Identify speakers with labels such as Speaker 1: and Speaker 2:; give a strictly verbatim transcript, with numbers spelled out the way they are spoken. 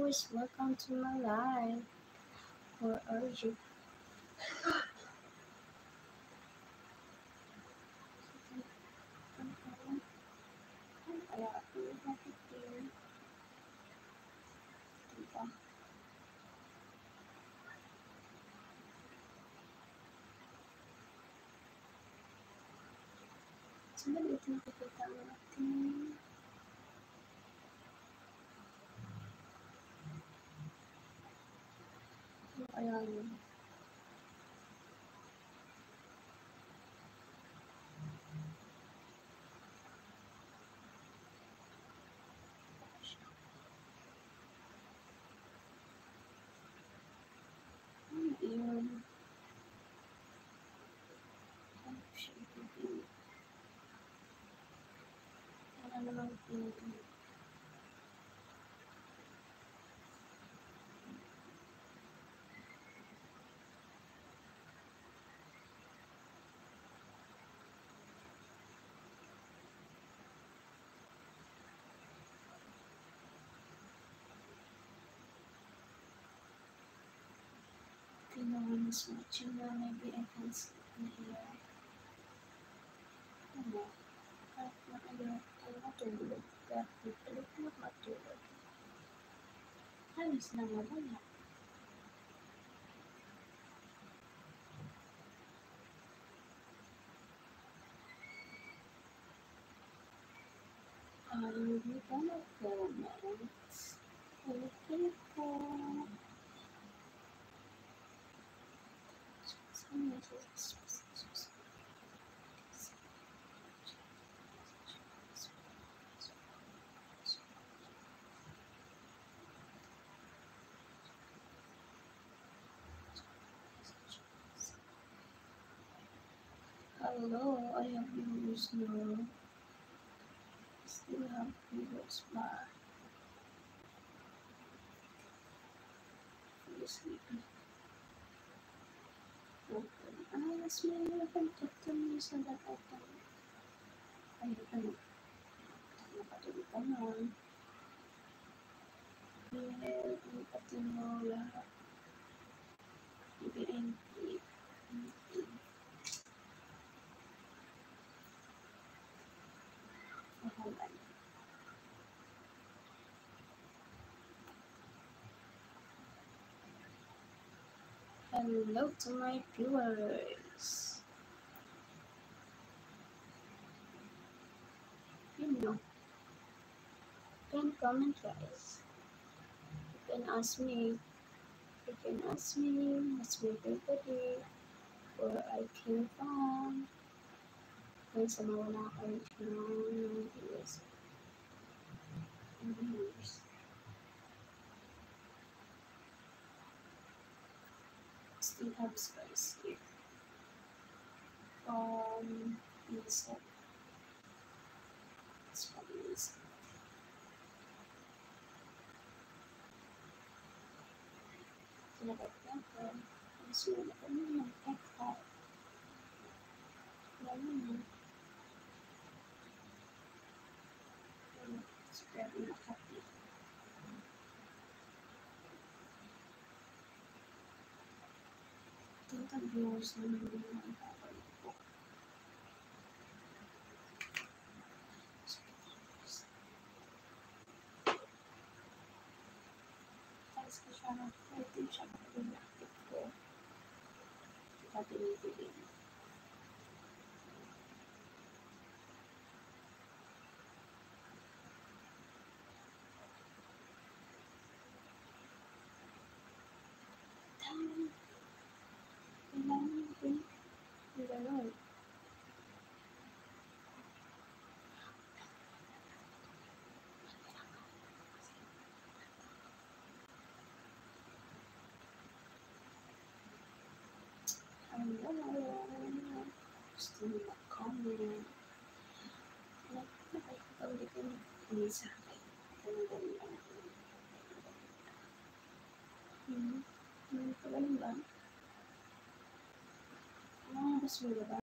Speaker 1: viewers, welcome to my live. Where are you? Kaya ako nakikitin. Diba? Saan ba dito nakikita natin? Ano kaya yun? Ano yun? Ano siya ibigay? Ano naman ibigay? No one is watching now, maybe I can sleep in here. Ano? Kahit nakayot tayo matulog. Kahit matulog na matulog. Halos na mawala. Are you gonna comment? Okay po. Hello, I have viewers now. Still have viewers back. Fully sleepy. Open. Ah, mas may nagpagkaktan mo sa datatan. Ay, ano? Nakatulog ka na. Well, ang pati mo lahat. B N P. Mahalan. Hello to my viewers. You know, you can comment, guys. You can ask me. You can ask me what's my favorite day, where I came from. Kung sa mawala kayo ng viewers. Viewers. Still have space here. Um, inside. It's probably inside. Tinagagyan ko. Mas wala ko naman echo. Wala naman. It's very not happy. Total viewers naman yung mga babalik po. Guys, ko siya na pwede siya mag-inactive ko. Ika binibili. Dami. Kailangan din. Gano'n. Hello. Gusto mo mag-comment. Nakikipag-ulit ko na sa akin. Ganun lang. Hmm. Hmm. Ganun lang. Ah, gusto mo ba?